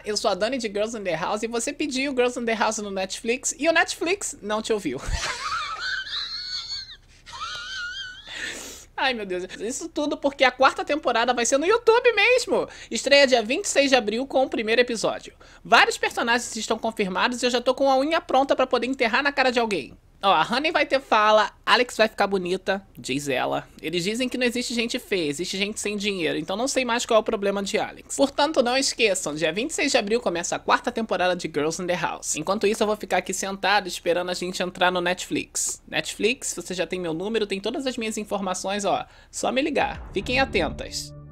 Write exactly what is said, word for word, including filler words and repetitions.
eu sou a Dani de Girls in the House e você pediu Girls in the House no Netflix e o Netflix não te ouviu. Ai, meu Deus. Isso tudo porque a quarta temporada vai ser no YouTube mesmo. Estreia dia vinte e seis de abril com o primeiro episódio. Vários personagens estão confirmados e eu já tô com a unha pronta pra poder enterrar na cara de alguém. Ó, a Honey vai ter fala, Alex vai ficar bonita, diz ela. Eles dizem que não existe gente feia, existe gente sem dinheiro, então não sei mais qual é o problema de Alex. Portanto, não esqueçam, dia vinte e seis de abril começa a quarta temporada de Girls in the House. Enquanto isso, eu vou ficar aqui sentado esperando a gente entrar no Netflix. Netflix, você já tem meu número, tem todas as minhas informações, ó, só me ligar. Fiquem atentas.